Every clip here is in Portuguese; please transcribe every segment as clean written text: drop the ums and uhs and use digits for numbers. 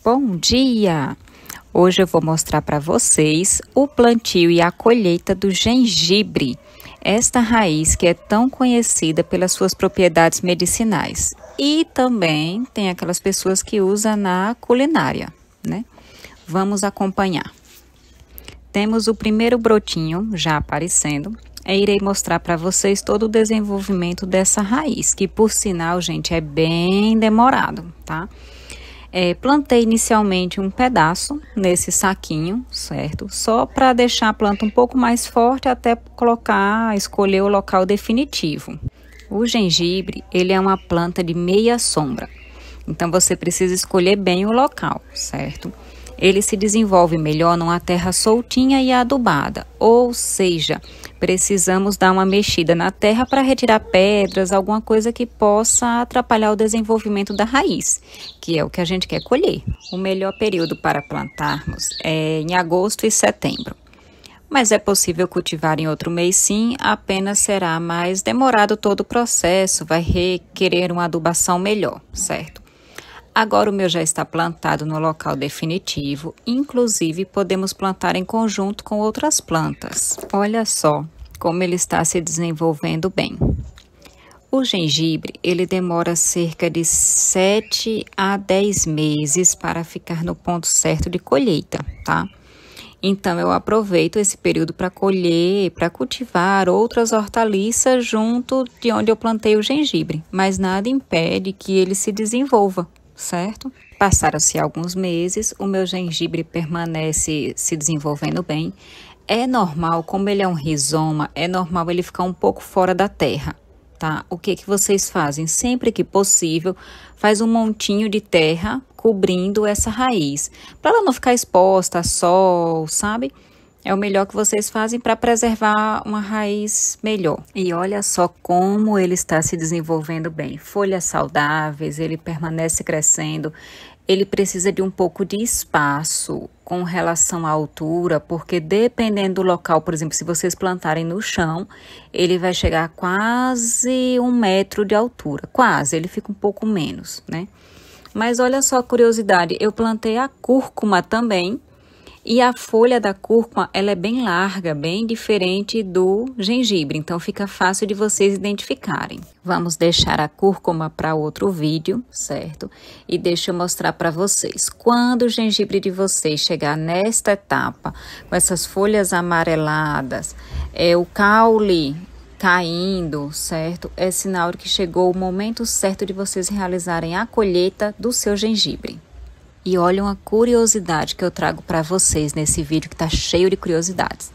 Bom dia! Hoje eu vou mostrar para vocês o plantio e a colheita do gengibre, esta raiz que é tão conhecida pelas suas propriedades medicinais. E também tem aquelas pessoas que usam na culinária, né? Vamos acompanhar. Temos o primeiro brotinho já aparecendo. Irei mostrar para vocês todo o desenvolvimento dessa raiz, que por sinal, gente, é bem demorado, tá? Plantei inicialmente um pedaço nesse saquinho, certo? Só para deixar a planta um pouco mais forte até escolher o local definitivo. O gengibre, ele é uma planta de meia sombra, então você precisa escolher bem o local, certo? Ele se desenvolve melhor numa terra soltinha e adubada, ou seja, precisamos dar uma mexida na terra para retirar pedras, alguma coisa que possa atrapalhar o desenvolvimento da raiz, que é o que a gente quer colher. O melhor período para plantarmos é em agosto e setembro, mas é possível cultivar em outro mês sim, apenas será mais demorado todo o processo, vai requerer uma adubação melhor, certo? Agora o meu já está plantado no local definitivo, inclusive podemos plantar em conjunto com outras plantas. Olha só como ele está se desenvolvendo bem. O gengibre, ele demora cerca de 7 a 10 meses para ficar no ponto certo de colheita, tá? Então eu aproveito esse período para colher, para cultivar outras hortaliças junto de onde eu plantei o gengibre, mas nada impede que ele se desenvolva, certo? Passaram-se alguns meses, o meu gengibre permanece se desenvolvendo bem. É normal, como ele é um rizoma, é normal ele ficar um pouco fora da terra, tá? O que vocês fazem? Sempre que possível, faz um montinho de terra cobrindo essa raiz, para ela não ficar exposta a sol, sabe? É o melhor que vocês fazem para preservar uma raiz melhor. E olha só como ele está se desenvolvendo bem. Folhas saudáveis, ele permanece crescendo. Ele precisa de um pouco de espaço com relação à altura, porque dependendo do local, por exemplo, se vocês plantarem no chão, ele vai chegar a quase 1 metro de altura. Quase, ele fica um pouco menos, né? Mas olha só a curiosidade, eu plantei a cúrcuma também. E a folha da cúrcuma, ela é bem larga, bem diferente do gengibre, então fica fácil de vocês identificarem. Vamos deixar a cúrcuma para outro vídeo, certo? E deixa eu mostrar para vocês. Quando o gengibre de vocês chegar nesta etapa, com essas folhas amareladas, o caule caindo, certo? É sinal de que chegou o momento certo de vocês realizarem a colheita do seu gengibre. E olha uma curiosidade que eu trago para vocês nesse vídeo que está cheio de curiosidades.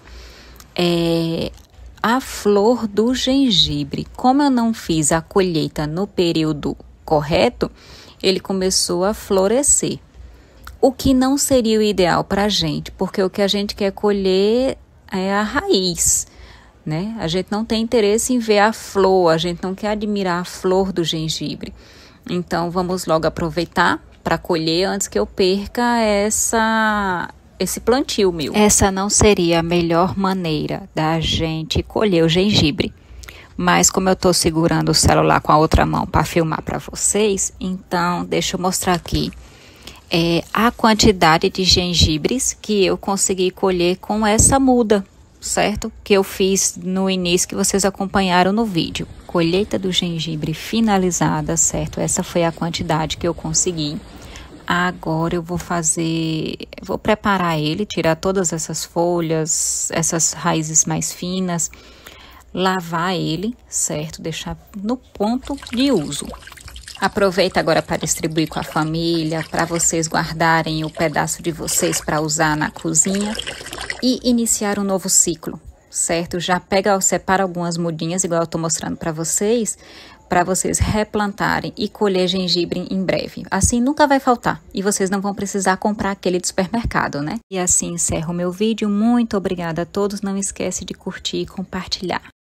A flor do gengibre. Como eu não fiz a colheita no período correto, ele começou a florescer. O que não seria o ideal para a gente, porque o que a gente quer colher é a raiz, né? A gente não tem interesse em ver a flor, a gente não quer admirar a flor do gengibre. Então, vamos logo aproveitar para colher antes que eu perca esse plantio meu. Essa não seria a melhor maneira da gente colher o gengibre. Mas como eu estou segurando o celular com a outra mão para filmar para vocês, então deixa eu mostrar aqui a quantidade de gengibres que eu consegui colher com essa muda, certo? Que eu fiz no início, que vocês acompanharam no vídeo. Colheita do gengibre finalizada, certo? Essa foi a quantidade que eu consegui. Agora eu vou preparar ele, tirar todas essas folhas, essas raízes mais finas, lavar ele, certo? Deixar no ponto de uso. Aproveita agora para distribuir com a família, para vocês guardarem o pedaço de vocês para usar na cozinha e iniciar um novo ciclo, certo? Já separa algumas mudinhas, igual eu estou mostrando para vocês replantarem e colher gengibre em breve. Assim nunca vai faltar e vocês não vão precisar comprar aquele do supermercado, né? E assim encerro o meu vídeo. Muito obrigada a todos. Não esquece de curtir e compartilhar.